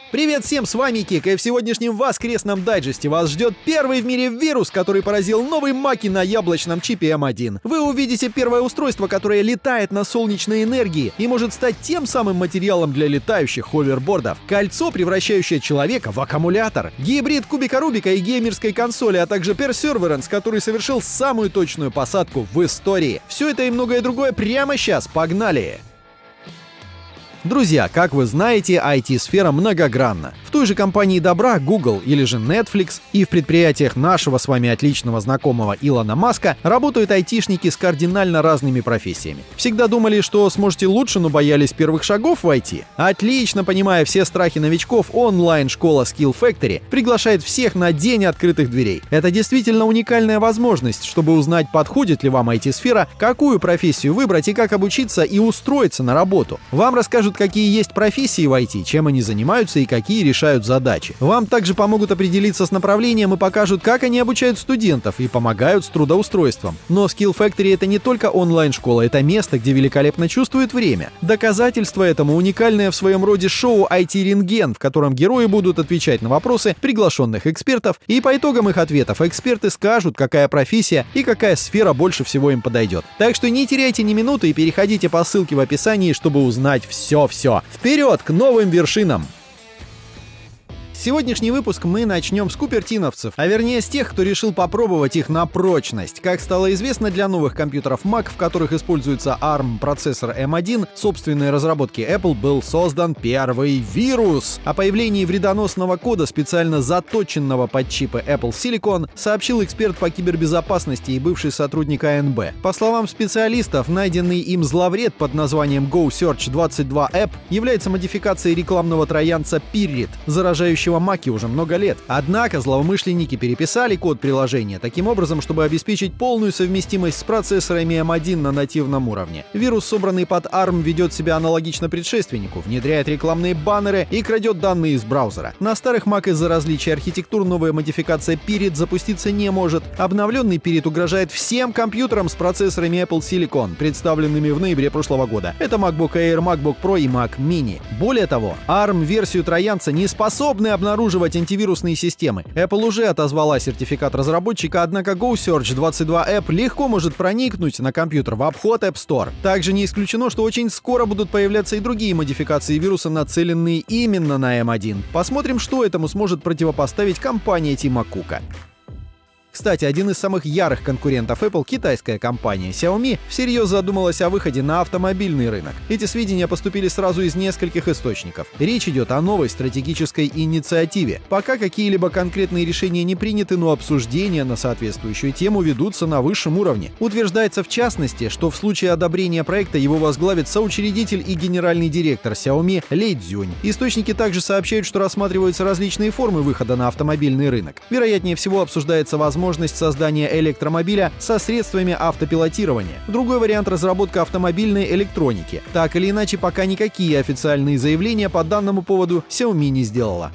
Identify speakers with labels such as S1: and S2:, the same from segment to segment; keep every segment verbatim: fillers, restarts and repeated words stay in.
S1: Привет всем, с вами Кик, и в сегодняшнем воскресном дайджесте вас ждет первый в мире вирус, который поразил новые маки на яблочном чипе эм один. Вы увидите первое устройство, которое летает на солнечной энергии и может стать тем самым материалом для летающих ховербордов. Кольцо, превращающее человека в аккумулятор. Гибрид кубика Рубика и геймерской консоли, а также Perseverance, который совершил самую точную посадку в истории. Все это и многое другое прямо сейчас. Погнали! Друзья, как вы знаете, ай ти-сфера многогранна. В той же компании добра Google или же Netflix и в предприятиях нашего с вами отличного знакомого Илона Маска работают айтишники с кардинально разными профессиями. Всегда думали, что сможете лучше, но боялись первых шагов в ай ти? Отлично понимая все страхи новичков, онлайн-школа Skill Factory приглашает всех на день открытых дверей. Это действительно уникальная возможность, чтобы узнать, подходит ли вам ай ти-сфера, какую профессию выбрать и как обучиться и устроиться на работу. Вам расскажут, какие есть профессии в ай ти, чем они занимаются и какие решают задачи. Вам также помогут определиться с направлением и покажут, как они обучают студентов и помогают с трудоустройством. Но Skill Factory — это не только онлайн-школа, это место, где великолепно чувствуют время. Доказательство этому — уникальное в своем роде шоу ай ти-рентген, в котором герои будут отвечать на вопросы приглашенных экспертов, и по итогам их ответов эксперты скажут, какая профессия и какая сфера больше всего им подойдет. Так что не теряйте ни минуты и переходите по ссылке в описании, чтобы узнать все. Все, вперед к новым вершинам! Сегодняшний выпуск мы начнем с купертиновцев, а вернее с тех, кто решил попробовать их на прочность. Как стало известно, для новых компьютеров Mac, в которых используется арм процессор эм один, собственной разработки Apple, был создан первый вирус. О появлении вредоносного кода, специально заточенного под чипы Apple Silicon, сообщил эксперт по кибербезопасности и бывший сотрудник эй эн би. По словам специалистов, найденный им зловред под названием GoSearch двадцать два App является модификацией рекламного троянца Pirrit, заражающего Маки уже много лет. Однако злоумышленники переписали код приложения таким образом, чтобы обеспечить полную совместимость с процессорами эм один на нативном уровне. Вирус, собранный под арм, ведет себя аналогично предшественнику, внедряет рекламные баннеры и крадет данные из браузера. На старых Mac из-за различия архитектур новая модификация Pirrit запуститься не может. Обновленный Pirrit угрожает всем компьютерам с процессорами Apple Silicon, представленными в ноябре прошлого года. Это MacBook Air, MacBook Pro и Mac Mini. Более того, арм-версию троянца не способны обнаруживать антивирусные системы. Apple уже отозвала сертификат разработчика, однако GoSearch двадцать два App легко может проникнуть на компьютер в обход App Store. Также не исключено, что очень скоро будут появляться и другие модификации вируса, нацеленные именно на эм один. Посмотрим, что этому сможет противопоставить компания Тима Кука. Кстати, один из самых ярых конкурентов Apple, китайская компания Xiaomi, всерьез задумалась о выходе на автомобильный рынок. Эти сведения поступили сразу из нескольких источников. Речь идет о новой стратегической инициативе. Пока какие-либо конкретные решения не приняты, но обсуждения на соответствующую тему ведутся на высшем уровне. Утверждается в частности, что в случае одобрения проекта его возглавит соучредитель и генеральный директор Xiaomi Лей Цзюнь. Источники также сообщают, что рассматриваются различные формы выхода на автомобильный рынок. Вероятнее всего обсуждается возможность возможность создания электромобиля со средствами автопилотирования. Другой вариант — разработка автомобильной электроники. Так или иначе, пока никакие официальные заявления по данному поводу Xiaomi не сделала.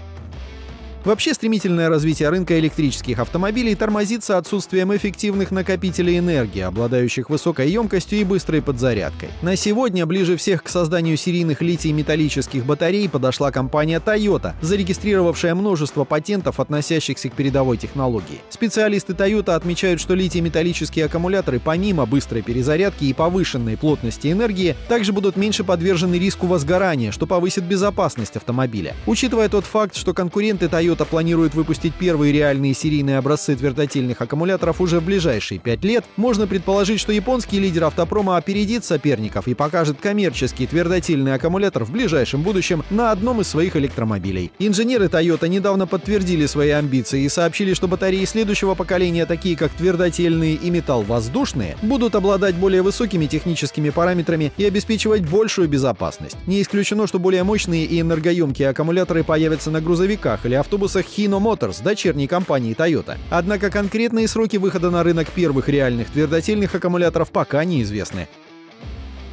S1: Вообще, стремительное развитие рынка электрических автомобилей тормозится отсутствием эффективных накопителей энергии, обладающих высокой емкостью и быстрой подзарядкой. На сегодня ближе всех к созданию серийных литий-металлических батарей подошла компания Toyota, зарегистрировавшая множество патентов, относящихся к передовой технологии. Специалисты Toyota отмечают, что литий-металлические аккумуляторы, помимо быстрой перезарядки и повышенной плотности энергии, также будут меньше подвержены риску возгорания, что повысит безопасность автомобиля. Учитывая тот факт, что конкуренты Toyota планирует выпустить первые реальные серийные образцы твердотельных аккумуляторов уже в ближайшие пять лет, можно предположить, что японский лидер автопрома опередит соперников и покажет коммерческий твердотельный аккумулятор в ближайшем будущем на одном из своих электромобилей. Инженеры Toyota недавно подтвердили свои амбиции и сообщили, что батареи следующего поколения, такие как твердотельные и металл-воздушные, будут обладать более высокими техническими параметрами и обеспечивать большую безопасность. Не исключено, что более мощные и энергоемкие аккумуляторы появятся на грузовиках или автобусах Hino Motors, дочерней компании Toyota. Однако конкретные сроки выхода на рынок первых реальных твердотельных аккумуляторов пока неизвестны.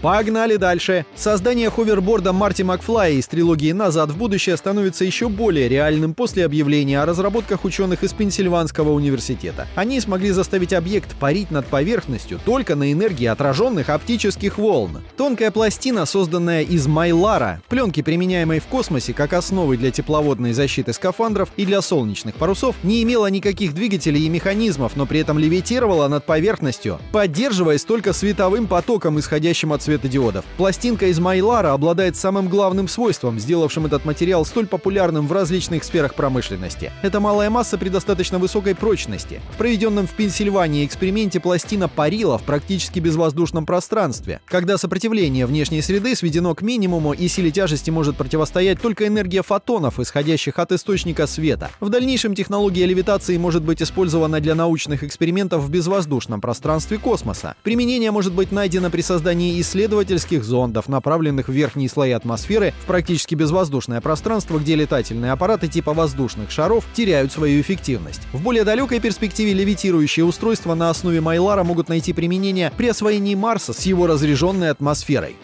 S1: Погнали дальше! Создание ховерборда Марти Макфлая из трилогии «Назад в будущее» становится еще более реальным после объявления о разработках ученых из Пенсильванского университета. Они смогли заставить объект парить над поверхностью только на энергии отраженных оптических волн. Тонкая пластина, созданная из майлара, пленки, применяемой в космосе как основы для тепловодной защиты скафандров и для солнечных парусов, не имела никаких двигателей и механизмов, но при этом левитировала над поверхностью, поддерживаясь только световым потоком, исходящим от светодиодов. Пластинка из майлара обладает самым главным свойством, сделавшим этот материал столь популярным в различных сферах промышленности. Это малая масса при достаточно высокой прочности. В проведенном в Пенсильвании эксперименте пластина парила в практически безвоздушном пространстве. Когда сопротивление внешней среды сведено к минимуму и силе тяжести может противостоять только энергия фотонов, исходящих от источника света. В дальнейшем технология левитации может быть использована для научных экспериментов в безвоздушном пространстве космоса. Применение может быть найдено при создании исследовательских зондов, направленных в верхние слои атмосферы, в практически безвоздушное пространство, где летательные аппараты типа воздушных шаров теряют свою эффективность. В более далекой перспективе левитирующие устройства на основе майлара могут найти применение при освоении Марса с его разряженной атмосферой.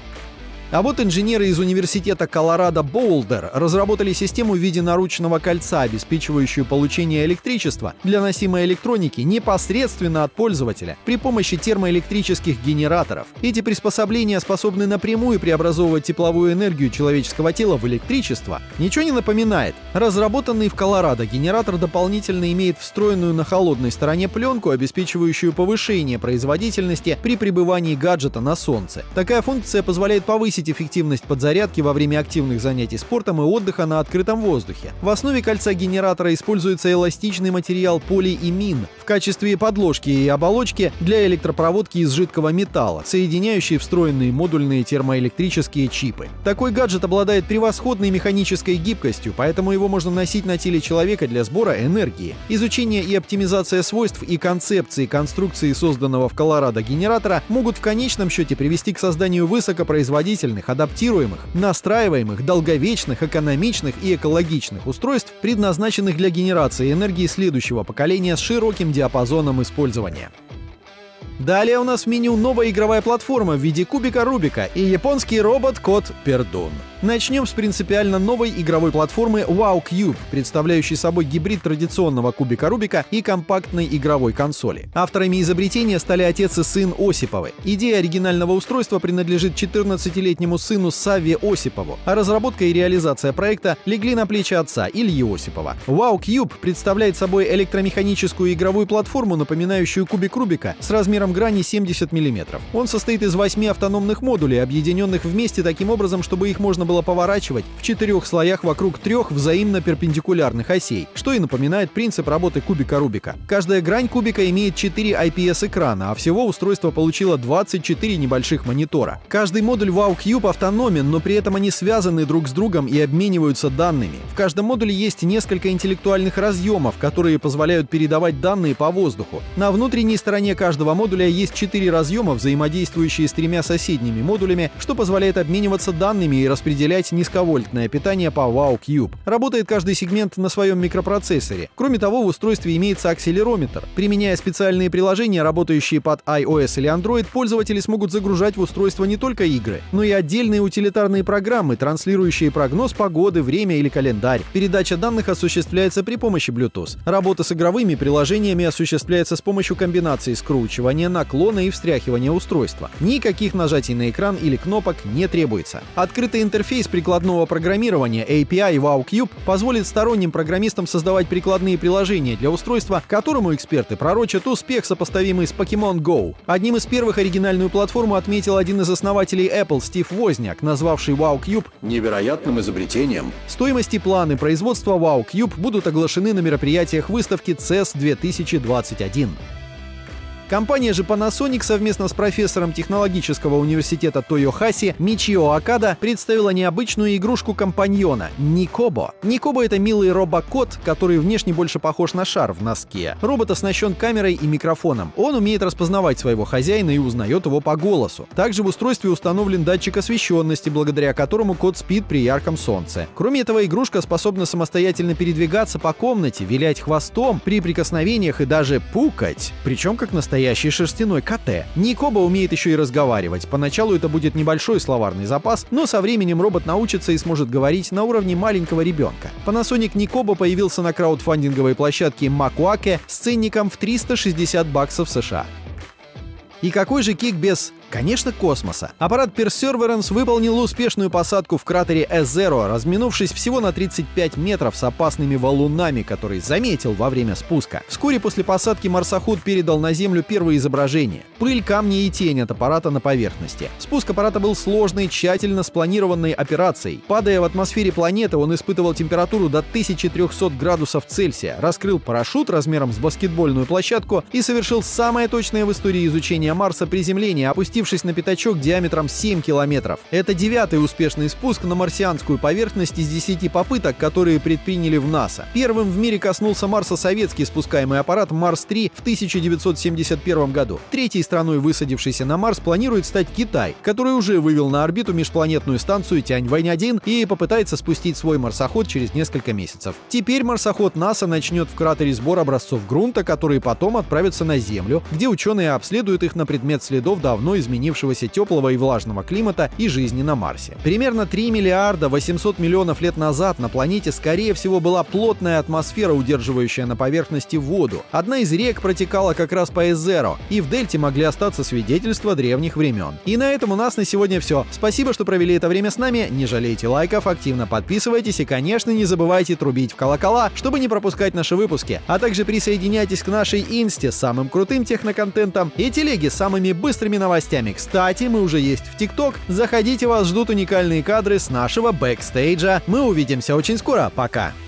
S1: А вот инженеры из университета Колорадо Боулдер разработали систему в виде наручного кольца, обеспечивающую получение электричества для носимой электроники непосредственно от пользователя при помощи термоэлектрических генераторов. Эти приспособления способны напрямую преобразовывать тепловую энергию человеческого тела в электричество. Ничего не напоминает? Разработанный в Колорадо генератор дополнительно имеет встроенную на холодной стороне пленку, обеспечивающую повышение производительности при пребывании гаджета на солнце. Такая функция позволяет повысить эффективность подзарядки во время активных занятий спортом и отдыха на открытом воздухе. В основе кольца генератора используется эластичный материал полиимин в качестве подложки и оболочки для электропроводки из жидкого металла, соединяющие встроенные модульные термоэлектрические чипы. Такой гаджет обладает превосходной механической гибкостью, поэтому его можно носить на теле человека для сбора энергии. Изучение и оптимизация свойств и концепции конструкции созданного в Колорадо генератора могут в конечном счете привести к созданию высокопроизводительных, адаптируемых, настраиваемых, долговечных, экономичных и экологичных устройств, предназначенных для генерации энергии следующего поколения с широким диапазоном использования. Далее у нас в меню новая игровая платформа в виде кубика Рубика и японский робот-кот Пердун. Начнем с принципиально новой игровой платформы Wow Cube, представляющей собой гибрид традиционного кубика Рубика и компактной игровой консоли. Авторами изобретения стали отец и сын Осиповы. Идея оригинального устройства принадлежит четырнадцатилетнему сыну Савве Осипову, а разработка и реализация проекта легли на плечи отца Ильи Осипова. Wow Cube представляет собой электромеханическую игровую платформу, напоминающую кубик Рубика, с размером грани семьдесят миллиметров. Он состоит из восьми автономных модулей, объединенных вместе таким образом, чтобы их можно было поворачивать в четырех слоях вокруг трех взаимно перпендикулярных осей, что и напоминает принцип работы кубика Рубика. Каждая грань кубика имеет четыре ай пи эс-экрана, а всего устройство получило двадцать четыре небольших монитора. Каждый модуль Wow Cube автономен, но при этом они связаны друг с другом и обмениваются данными. В каждом модуле есть несколько интеллектуальных разъемов, которые позволяют передавать данные по воздуху. На внутренней стороне каждого модуля есть четыре разъема, взаимодействующие с тремя соседними модулями, что позволяет обмениваться данными и распределять низковольтное питание по Wow Cube. Работает каждый сегмент на своем микропроцессоре. Кроме того, в устройстве имеется акселерометр. Применяя специальные приложения, работающие под iOS или Android, пользователи смогут загружать в устройство не только игры, но и отдельные утилитарные программы, транслирующие прогноз погоды, время или календарь. Передача данных осуществляется при помощи Bluetooth. Работа с игровыми приложениями осуществляется с помощью комбинации скручивания, наклона и встряхивания устройства. Никаких нажатий на экран или кнопок не требуется. Открытый интерфейс прикладного программирования эй пи ай Wow Cube позволит сторонним программистам создавать прикладные приложения для устройства, которому эксперты пророчат успех, сопоставимый с Pokemon Go. Одним из первых оригинальную платформу отметил один из основателей Apple Стив Возняк, назвавший Wow Cube невероятным изобретением. Стоимость и планы производства Wow Cube будут оглашены на мероприятиях выставки си и эс две тысячи двадцать один. Компания же Panasonic совместно с профессором технологического университета Тойохаси Мичио Акада представила необычную игрушку-компаньона — Никобо. Никобо — это милый робокот, который внешне больше похож на шар в носке. Робот оснащен камерой и микрофоном. Он умеет распознавать своего хозяина и узнает его по голосу. Также в устройстве установлен датчик освещенности, благодаря которому кот спит при ярком солнце. Кроме этого, игрушка способна самостоятельно передвигаться по комнате, вилять хвостом при прикосновениях и даже пукать, причем как настоящий Настоящий шерстяной КТ. Никоба умеет еще и разговаривать. Поначалу это будет небольшой словарный запас, но со временем робот научится и сможет говорить на уровне маленького ребенка. Panasonic Никоба появился на краудфандинговой площадке Makuake с ценником в триста шестьдесят баксов США. И какой же кик без... Конечно, космоса. Аппарат Perseverance выполнил успешную посадку в кратере Эзеро, разминувшись всего на тридцать пять метров с опасными валунами, которые заметил во время спуска. Вскоре после посадки марсоход передал на Землю первые изображения. Пыль, камни и тень от аппарата на поверхности. Спуск аппарата был сложной, тщательно спланированной операцией. Падая в атмосфере планеты, он испытывал температуру до тысячи трёхсот градусов Цельсия, раскрыл парашют размером с баскетбольную площадку и совершил самое точное в истории изучения Марса приземление, опустив на пятачок диаметром семь километров. Это девятый успешный спуск на марсианскую поверхность из десяти попыток, которые предприняли в НАСА. Первым в мире коснулся Марса советский спускаемый аппарат Марс три в тысяча девятьсот семьдесят первом году. Третьей страной, высадившейся на Марс, планирует стать Китай, который уже вывел на орбиту межпланетную станцию Тяньвэнь один и попытается спустить свой марсоход через несколько месяцев. Теперь марсоход НАСА начнет в кратере сбор образцов грунта, которые потом отправятся на Землю, где ученые обследуют их на предмет следов давно изменившихся изменившегося теплого и влажного климата и жизни на Марсе. Примерно три миллиарда восемьсот миллионов лет назад на планете, скорее всего, была плотная атмосфера, удерживающая на поверхности воду. Одна из рек протекала как раз по Эзеро, и в дельте могли остаться свидетельства древних времен. И на этом у нас на сегодня все. Спасибо, что провели это время с нами. Не жалейте лайков, активно подписывайтесь и, конечно, не забывайте трубить в колокола, чтобы не пропускать наши выпуски. А также присоединяйтесь к нашей инсте с самым крутым техноконтентом и телеге с самыми быстрыми новостями. Кстати, мы уже есть в ТикТок. Заходите, вас ждут уникальные кадры с нашего бэкстейджа. Мы увидимся очень скоро. Пока!